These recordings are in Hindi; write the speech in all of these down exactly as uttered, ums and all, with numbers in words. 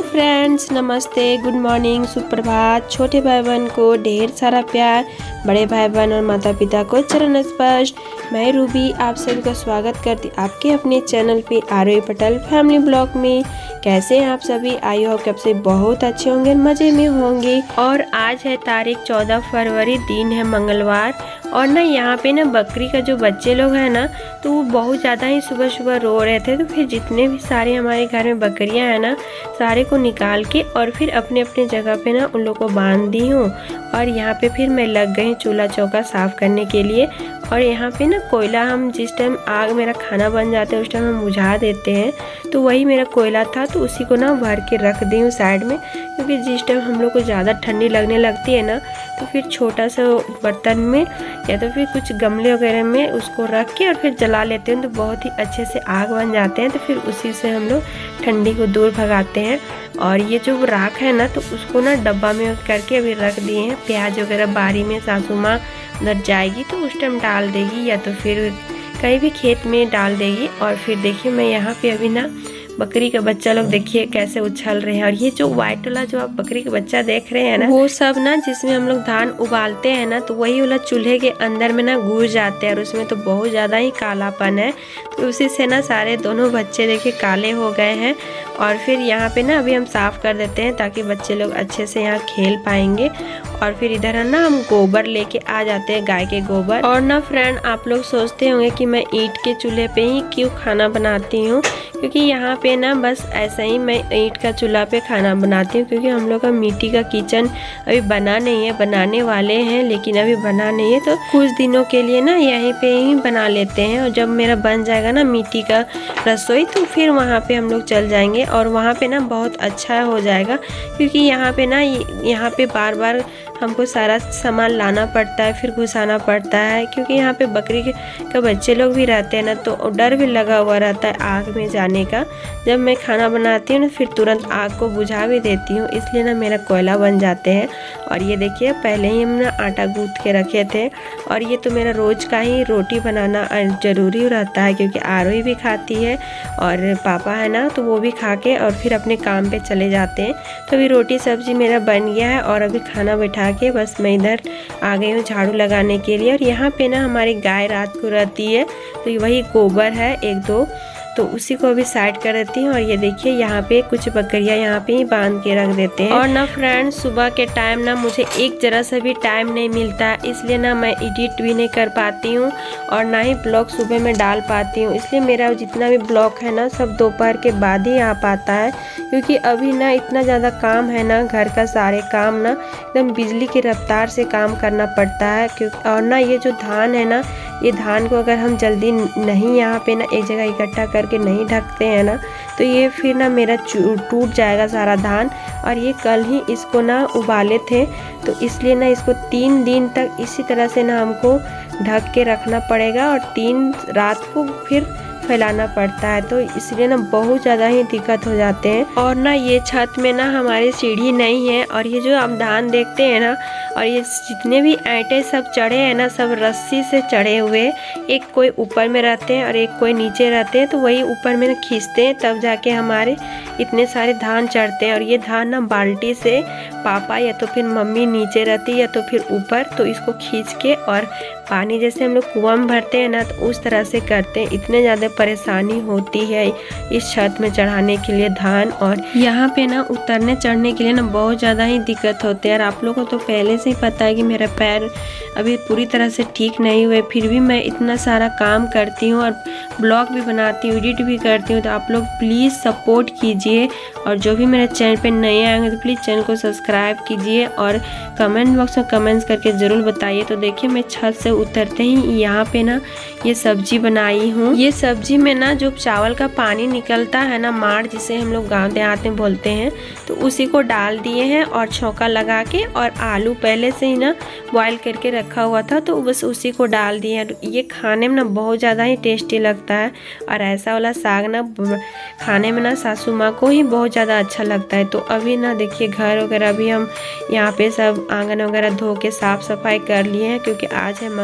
फ्रेंड्स, नमस्ते, गुड मॉर्निंग, सुप्रभात। छोटे भाई बहन को ढेर सारा प्यार, बड़े भाई बहन और माता पिता को चरण स्पर्श। मैं रूबी आप सभी का स्वागत करती आपके अपने चैनल पे आरोही पटेल फैमिली ब्लॉग में। कैसे हैं आप सभी? आई होप कि आप सभी बहुत अच्छे होंगे, मज़े में होंगे। और आज है तारीख चौदह फरवरी, दिन है मंगलवार। और ना यहाँ पे ना बकरी का जो बच्चे लोग हैं ना, तो वो बहुत ज़्यादा ही सुबह सुबह रो रहे थे। तो फिर जितने भी सारे हमारे घर में बकरियाँ हैं ना, सारे को निकाल के और फिर अपने अपने जगह पे ना उन लोग को बांध दी हूँ। और यहाँ पे फिर मैं लग गई चूल्हा चौका साफ़ करने के लिए। और यहाँ पे ना कोयला, हम जिस टाइम आग मेरा खाना बन जाता है उस टाइम हम बुझा देते हैं, तो वही मेरा कोयला था, तो उसी को ना भर के रख दी हूँ साइड में। क्योंकि जिस टाइम हम लोग को ज़्यादा ठंडी लगने लगती है ना, तो फिर छोटा सा बर्तन में या तो फिर कुछ गमले वगैरह में उसको रख के और फिर जला लेते हैं, तो बहुत ही अच्छे से आग बन जाते हैं। तो फिर उसी से हम लोग ठंडी को दूर भगाते हैं। और ये जो राख है ना, तो उसको ना डब्बा में करके अभी रख दिए हैं। प्याज वगैरह बारी में सासू माँ उधर जाएगी तो उस टाइम डाल देगी, या तो फिर कहीं भी खेत में डाल देगी। और फिर देखिए मैं यहाँ पे अभी ना बकरी का बच्चा लोग देखिए कैसे उछल रहे हैं। और ये जो व्हाइट वाला जो आप बकरी का बच्चा देख रहे हैं ना, वो सब ना जिसमें हम लोग धान उबालते हैं ना, तो वही वाला चूल्हे के अंदर में ना घुस जाते हैं और उसमें तो बहुत ज़्यादा ही कालापन है। तो उसी से ना सारे दोनों बच्चे देखिए काले हो गए हैं। और फिर यहाँ पे ना अभी हम साफ़ कर देते हैं ताकि बच्चे लोग अच्छे से यहाँ खेल पाएंगे। और फिर इधर है ना हम गोबर लेके आ जाते हैं, गाय के गोबर। और ना फ्रेंड, आप लोग सोचते होंगे कि मैं ईंट के चूल्हे पे ही क्यों खाना बनाती हूँ, क्योंकि यहाँ पे ना बस ऐसा ही मैं ईंट का चूल्हा पे खाना बनाती हूँ। क्योंकि हम लोग का मिट्टी का किचन अभी बना नहीं है, बनाने वाले हैं लेकिन अभी बना नहीं है। तो कुछ दिनों के लिए ना यहीं पे ही बना लेते हैं, और जब मेरा बन जाएगा ना मिट्टी का रसोई, तो फिर वहाँ पे हम लोग चल जाएंगे। और वहाँ पे ना बहुत अच्छा हो जाएगा, क्योंकि यहाँ पे ना यहाँ पे बार बार हमको सारा सामान लाना पड़ता है, फिर घुसाना पड़ता है। क्योंकि यहाँ पे बकरी के बच्चे लोग भी रहते हैं ना, तो डर भी लगा हुआ रहता है आग में जाने का। जब मैं खाना बनाती हूँ ना, फिर तुरंत आग को बुझा भी देती हूँ, इसलिए ना मेरा कोयला बन जाते हैं। और ये देखिए पहले ही हम ना आटा गूँथ के रखे थे। और ये तो मेरा रोज़ का ही रोटी बनाना ज़रूरी रहता है, क्योंकि आरोही भी खाती है और पापा है ना, तो वो भी खा के और फिर अपने काम पे चले जाते हैं। तो अभी रोटी सब्जी मेरा बन गया है और अभी खाना बैठा के बस मैं इधर आ गई हूँ झाड़ू लगाने के लिए। और यहाँ पे ना हमारी गाय रात को रहती है, तो वही गोबर है एक दो, तो उसी को अभी साइड कर देती हूँ। और ये देखिए यहाँ पे कुछ बकरियाँ यहाँ पे ही बांध के रख देते हैं। और ना फ्रेंड, सुबह के टाइम ना मुझे एक जरा सा भी टाइम नहीं मिलता, इसलिए ना मैं एडिट भी नहीं कर पाती हूँ और ना ही ब्लॉग सुबह में डाल पाती हूँ। इसलिए मेरा जितना भी ब्लॉग है ना, सब दोपहर के बाद ही आ पाता है। क्योंकि अभी ना इतना ज़्यादा काम है ना, घर का सारे काम ना एकदम बिजली की रफ्तार से काम करना पड़ता है। क्योंकि और ना ये जो धान है ना, ये धान को अगर हम जल्दी नहीं यहाँ पे ना एक जगह इकट्ठा करके नहीं ढकते हैं ना, तो ये फिर ना मेरा टूट जाएगा सारा धान। और ये कल ही इसको ना उबाले थे, तो इसलिए ना इसको तीन दिन तक इसी तरह से ना हमको ढक के रखना पड़ेगा और तीन रात को फिर फैलाना पड़ता है। तो इसलिए ना बहुत ज़्यादा ही दिक्कत हो जाते हैं। और ना ये छत में ना हमारी सीढ़ी नहीं है, और ये जो आप धान देखते हैं ना, और ये जितने भी ऐंटे सब चढ़े हैं ना, सब रस्सी से चढ़े हुए। एक कोई ऊपर में रहते हैं और एक कोई नीचे रहते हैं, तो वही ऊपर में खींचते हैं, तब जाके हमारे इतने सारे धान चढ़ते हैं। और ये धान ना बाल्टी से पापा या तो फिर मम्मी नीचे रहती या तो फिर ऊपर, तो इसको खींच के और पानी जैसे हम लोग कुआं में भरते हैं ना, तो उस तरह से करते हैं। इतने ज़्यादा परेशानी होती है इस छत में चढ़ाने के लिए धान, और यहाँ पे ना उतरने चढ़ने के लिए ना बहुत ज़्यादा ही दिक्कत होते हैं। और आप लोगों को तो पहले से ही पता है कि मेरा पैर अभी पूरी तरह से ठीक नहीं हुए, फिर भी मैं इतना सारा काम करती हूँ और ब्लॉग भी बनाती हूँ, एडिट भी करती हूँ। तो आप लोग प्लीज़ सपोर्ट कीजिए, और जो भी मेरे चैनल पे नए आएंगे तो प्लीज़ चैनल को सब्सक्राइब कीजिए और कमेंट बॉक्स में कमेंट्स करके ज़रूर बताइए। तो देखिए मैं छत से उतरते ही यहाँ पे ना ये सब्जी बनाई हूँ। ये सब्जी में ना जो चावल का पानी निकलता है ना, माड़ जिसे हम लोग गाँव देहात में बोलते हैं, तो उसी को डाल दिए हैं और छौंका लगा के। और आलू पहले से ही ना बॉयल करके रखा हुआ था, तो बस उसी को डाल दिए। ये खाने में ना बहुत ज़्यादा ही टेस्टी लगता है, और ऐसा वाला साग ना खाने में ना सासू माँ को ही बहुत ज़्यादा अच्छा लगता है। तो अभी ना देखिए घर वगैरह भी हम यहाँ पे सब आंगन वगैरह धो के साफ़ सफाई कर लिए हैं, क्योंकि आज है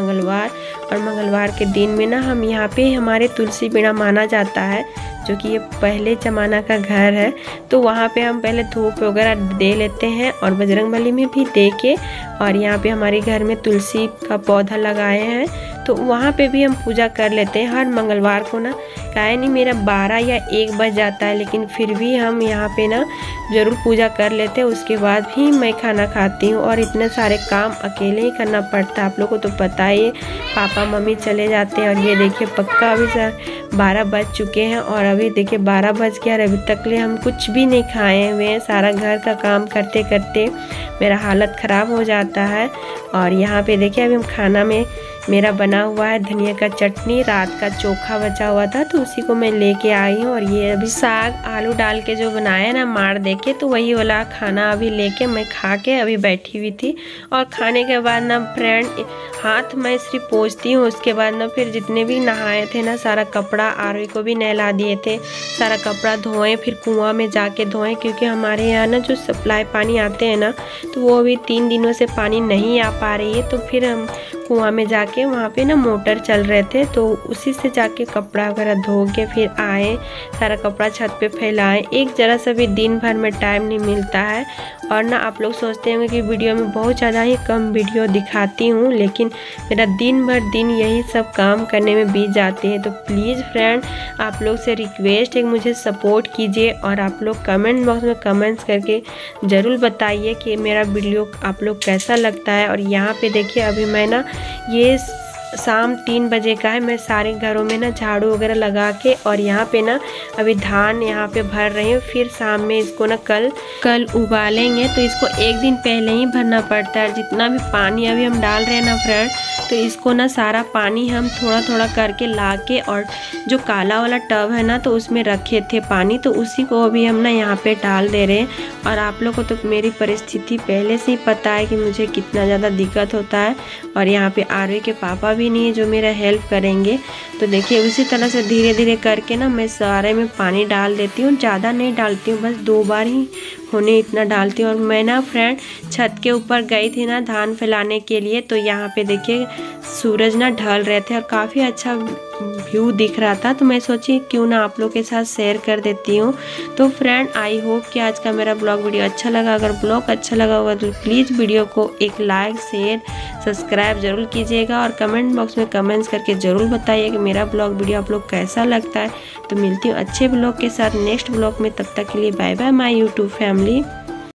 मंगलवार, और मंगलवार के दिन में ना हम यहाँ पे हमारे तुलसी बीड़ा माना जाता है, जो कि ये पहले ज़माना का घर है। तो वहाँ पे हम पहले धूप वगैरह दे लेते हैं और बजरंगबली में भी दे के, और यहाँ पे हमारे घर में तुलसी का पौधा लगाए हैं तो वहाँ पे भी हम पूजा कर लेते हैं हर मंगलवार को ना। काहे नहीं मेरा बारह या एक बज जाता है, लेकिन फिर भी हम यहाँ पे ना ज़रूर पूजा कर लेते हैं। उसके बाद भी मैं खाना खाती हूँ, और इतने सारे काम अकेले ही करना पड़ता है। आप लोगों को तो पता ही है, पापा मम्मी चले जाते हैं। और ये देखिए पक्का अभी सर बारह बज चुके हैं, और अभी देखिए बारह बज गया और अभी तक ले हम कुछ भी नहीं खाए हुए हैं। सारा घर का काम करते करते मेरा हालत ख़राब हो जाता है। और यहाँ पे देखिए अभी हम खाना में मेरा बना हुआ है धनिया का चटनी, रात का चोखा बचा हुआ था तो उसी को मैं लेके आई हूँ। और ये अभी साग आलू डाल के जो बनाया ना मार दे के, तो वही वाला खाना अभी लेके मैं खा के अभी बैठी हुई थी। और खाने के बाद ना फ्रेंड हाथ मैं सिर्फ पोंछती हूँ, उसके बाद ना फिर जितने भी नहाए थे ना सारा कपड़ा आरवी को भी नहला दिए थे, सारा कपड़ा धोएं, फिर कुआं में जाके धोएं, क्योंकि हमारे यहाँ ना जो सप्लाई पानी आते हैं ना तो वो अभी तीन दिनों से पानी नहीं आ पा रही है। तो फिर हम कुआं में जाके वहाँ पे ना मोटर चल रहे थे तो उसी से जाके कपड़ा वगैरह धो के फिर आए, सारा कपड़ा छत पे फैलाएं। एक जरा सा भी दिन भर में टाइम नहीं मिलता है। और ना आप लोग सोचते होंगे कि वीडियो में बहुत ज़्यादा ही कम वीडियो दिखाती हूँ, लेकिन मेरा दिन भर दिन यही सब काम करने में बीत जाते हैं। तो प्लीज़ फ्रेंड आप लोग से रिक्वेस्ट है कि मुझे सपोर्ट कीजिए, और आप लोग कमेंट बॉक्स में कमेंट्स करके ज़रूर बताइए कि मेरा वीडियो आप लोग कैसा लगता है। और यहाँ पे देखिए अभी मैं ना ये शाम तीन बजे का है, मैं सारे घरों में ना झाड़ू वगैरह लगा के, और यहाँ पे ना अभी धान यहाँ पे भर रही हूँ। फिर शाम में इसको ना कल कल उबालेंगे, तो इसको एक दिन पहले ही भरना पड़ता है। जितना भी पानी अभी हम डाल रहे हैं ना फ्रेंड, तो इसको ना सारा पानी हम थोड़ा थोड़ा करके ला के, और जो काला वाला टब है ना तो उसमें रखे थे पानी, तो उसी को अभी हम ना यहाँ पे डाल दे रहे हैं। और आप लोग को तो मेरी परिस्थिति पहले से ही पता है कि मुझे कितना ज़्यादा दिक्कत होता है। और यहाँ पे आरवी के पापा भी नहीं है जो मेरा हेल्प करेंगे। तो देखिए उसी तरह से धीरे धीरे करके ना मैं सारे में पानी डाल देती हूँ, ज़्यादा नहीं डालती हूँ, बस दो बार ही होने इतना डालती हूँ। और मैं ना फ्रेंड छत के ऊपर गई थी ना धान फैलाने के लिए, तो यहाँ पे देखिए सूरज ना ढल रहे थे और काफ़ी अच्छा व्यू दिख रहा था, तो मैं सोची क्यों ना आप लोग के साथ शेयर कर देती हूँ। तो फ्रेंड आई होप कि आज का मेरा ब्लॉग वीडियो अच्छा लगा। अगर ब्लॉग अच्छा लगा होगा तो प्लीज़ वीडियो को एक लाइक शेयर सब्सक्राइब जरूर कीजिएगा, और कमेंट बॉक्स में कमेंट्स करके ज़रूर बताइए कि मेरा ब्लॉग वीडियो आप लोग कैसा लगता है। तो मिलती हूँ अच्छे ब्लॉग के साथ नेक्स्ट ब्लॉग में, तब तक के लिए bye bye my YouTube family.